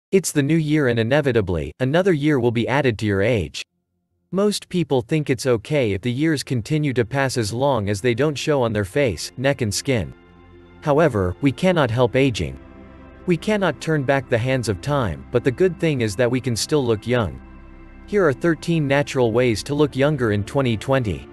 It's the new year and inevitably, another year will be added to your age. Most people think it's okay if the years continue to pass as long as they don't show on their face, neck and skin. However, we cannot help aging. We cannot turn back the hands of time, but the good thing is that we can still look young. Here are 13 natural ways to look younger in 2020.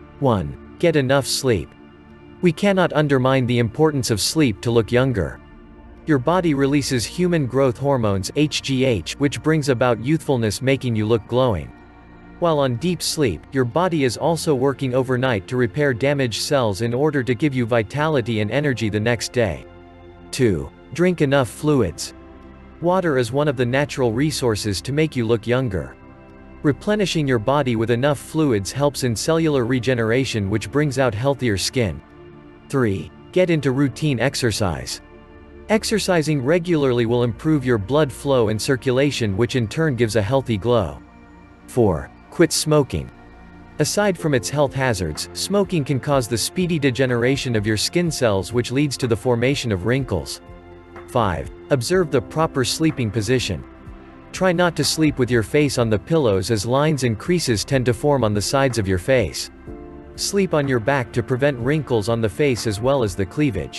1. Get enough sleep. We cannot undermine the importance of sleep to look younger. Your body releases human growth hormones HGH, which brings about youthfulness, making you look glowing. While on deep sleep, your body is also working overnight to repair damaged cells in order to give you vitality and energy the next day. 2. Drink enough fluids. Water is one of the natural resources to make you look younger. Replenishing your body with enough fluids helps in cellular regeneration, which brings out healthier skin. 3. Get into routine exercise. Exercising regularly will improve your blood flow and circulation, which in turn gives a healthy glow. 4. Quit smoking. Aside from its health hazards, smoking can cause the speedy degeneration of your skin cells, which leads to the formation of wrinkles. 5. Observe the proper sleeping position. Try not to sleep with your face on the pillows, as lines and creases tend to form on the sides of your face. Sleep on your back to prevent wrinkles on the face as well as the cleavage.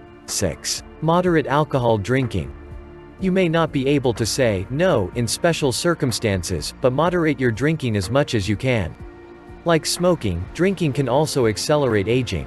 6. Moderate alcohol drinking. You may not be able to say no in special circumstances, but moderate your drinking as much as you can. Like smoking, drinking can also accelerate aging.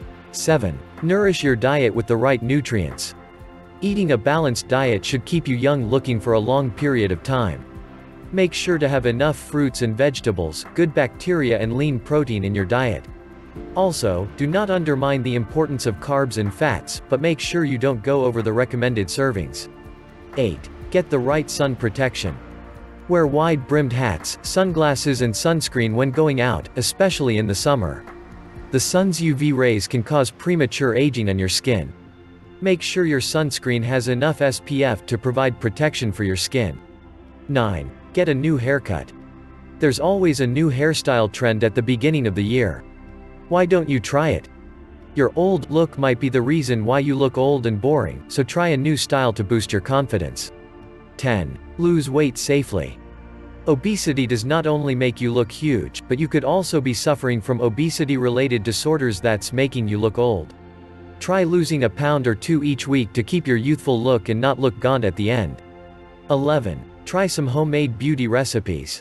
7. Nourish your diet with the right nutrients. Eating a balanced diet should keep you young looking for a long period of time. Make sure to have enough fruits and vegetables, good bacteria and lean protein in your diet. Also, do not undermine the importance of carbs and fats, but make sure you don't go over the recommended servings. 8. Get the right sun protection. Wear wide-brimmed hats, sunglasses and sunscreen when going out, especially in the summer. The sun's UV rays can cause premature aging on your skin. Make sure your sunscreen has enough SPF to provide protection for your skin. 9. Get a new haircut. There's always a new hairstyle trend at the beginning of the year. Why don't you try it? Your old look might be the reason why you look old and boring, so try a new style to boost your confidence. 10. Lose weight safely. Obesity does not only make you look huge, but you could also be suffering from obesity-related disorders that's making you look old. Try losing a pound or 2 each week to keep your youthful look and not look gaunt at the end. 11. Try some homemade beauty recipes.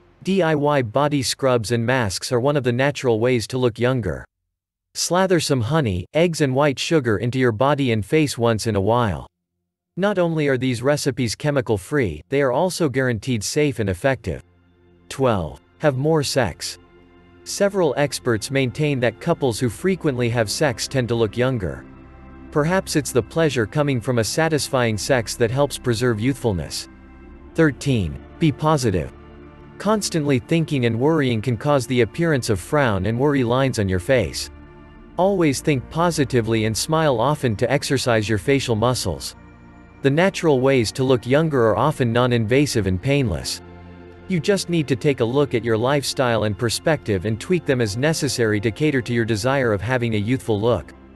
DIY body scrubs and masks are one of the natural ways to look younger. Slather some honey, eggs and white sugar into your body and face once in a while. Not only are these recipes chemical-free, they are also guaranteed safe and effective. 12. Have more sex. Several experts maintain that couples who frequently have sex tend to look younger. Perhaps it's the pleasure coming from a satisfying sex that helps preserve youthfulness. 13. Be positive. Constantly thinking and worrying can cause the appearance of frown and worry lines on your face. Always think positively and smile often to exercise your facial muscles. The natural ways to look younger are often non-invasive and painless. You just need to take a look at your lifestyle and perspective and tweak them as necessary to cater to your desire of having a youthful look.